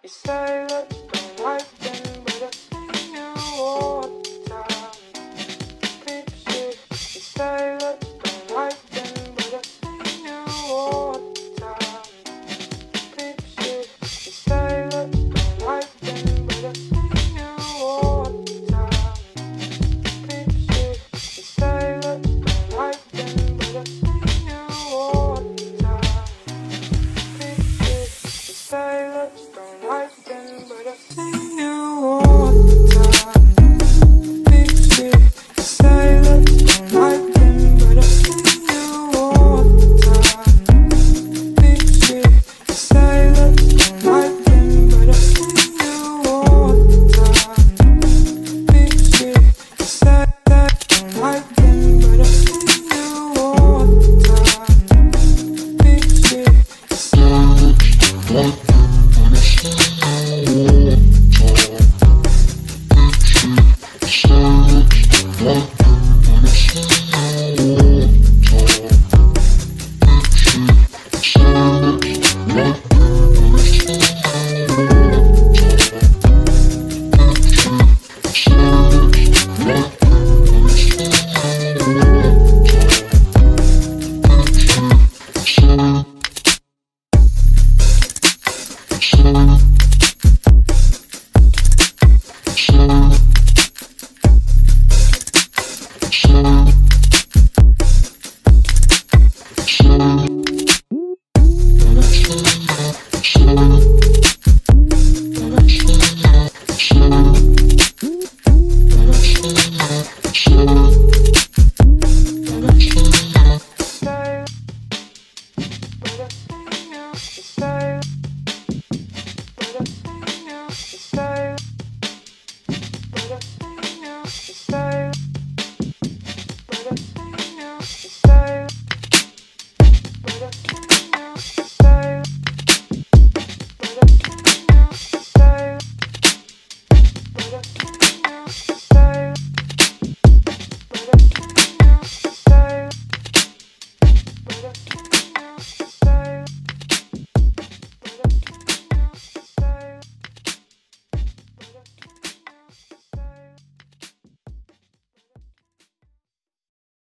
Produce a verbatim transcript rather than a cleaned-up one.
say that you don't like them, but I see you all the time. Deep shit, you say that you don't like them, but I see you all the time. Deep shit, you say that you don't like them, but I see you all the time. Deep shit, you say that you don't like them, but I see you all the time. Deep shit, you say that you don't like them, but I see you all the time. Deep shit, you say that you don't like them, but I see you all the time. Deep shit, you say that you don't like them, but I see you all the time. Deep shit, you say that you don't like them, but I see you all the time. Deep shit, you say that you don't like them.